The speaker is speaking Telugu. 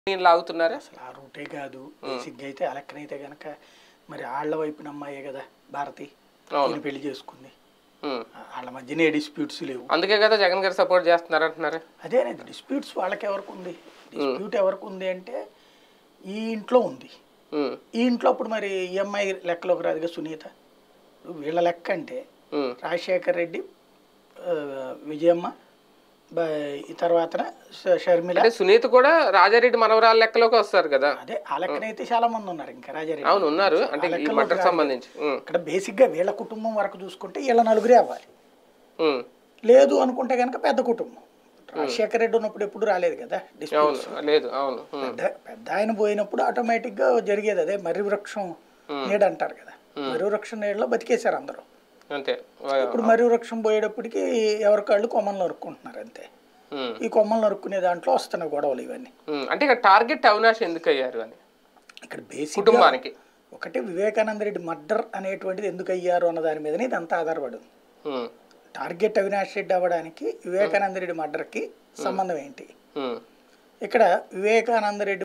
లాగుతున్నారా అసలు ఆ రూటే కాదు. బేసిక్గా అయితే ఆ లెక్కనైతే కనుక మరి వాళ్ళ వైపున అమ్మాయే కదా భారతి ఈయన పెళ్లి చేసుకుంది. వాళ్ళ మధ్యనే డిస్ప్యూట్స్ లేవు. అందుకే కదా జగన్ గారు సపోర్ట్ చేస్తున్నారు అంటున్నారు. అదేనండి డిస్ప్యూట్స్ వాళ్ళకి ఎవరికి ఉంది, డిస్ప్యూట్ ఎవరికి ఉంది అంటే ఈ ఇంట్లో ఉంది. ఈ ఇంట్లో అప్పుడు మరి ఈ అమ్మాయి లెక్కలోకి రాదుగా సునీత. వీళ్ళ లెక్క అంటే రాజశేఖర్ రెడ్డి, విజయమ్మ, ఈ తర్వాత షర్మిల. సునీత కూడా రాజారెడ్డి మనవరాల లెక్కలోకి వస్తారు కదా. అదే ఆ లెక్కనైతే చాలా మంది ఉన్నారు ఇంకా రాజారెడ్డి. అవును ఉన్నారు. అంటే ఈ మటర్ సంబంధించి ఇక్కడ బేసిక్ గా వీళ్ళ కుటుంబం వరకు చూసుకుంటే వీళ్ళ నలుగురే అవ్వాలి. లేదు అనుకుంటే కనుక పెద్ద కుటుంబం. రాజశేఖర రెడ్డి ఉన్నప్పుడు ఎప్పుడు రాలేదు కదా డిస్ప్యూట్స్. లేదు అవును. పెద్ద ఆయన పోయినప్పుడు ఆటోమేటిక్ గా జరిగేది అదే. మర్రి వృక్షం నీడ అంటారు కదా, మర్రి వృక్షం నీడలో బతికేశారు అందరూ. అంతే. ఇప్పుడు మర్రి వృక్షం పోయేటప్పటికి ఎవరికాళ్ళు కొమ్మలు నరుక్కుంటున్నారు అంతే. ఈ కొమ్మలు నరుక్కునే దాంట్లో వస్తున్నాయి గొడవలు ఇవన్నీ. అంటే ఇక్కడ టార్గెట్ అవినాష్ ఎందుకు అయ్యారు అని ఇక్కడ బేసిక్ కుటుంబానికి ఒకటి వివేకానంద రెడ్డి మర్డర్ అనేటువంటిది ఎందుకు అయ్యారు అన్న దాని మీదనే ఇదంతా ఆధారపడి ఉంది. టార్గెట్ అవినాష్ రెడ్డి అవ్వడానికి వివేకానంద రెడ్డి మర్డర్కి సంబంధం ఏంటి? ఇక్కడ వివేకానంద రెడ్డి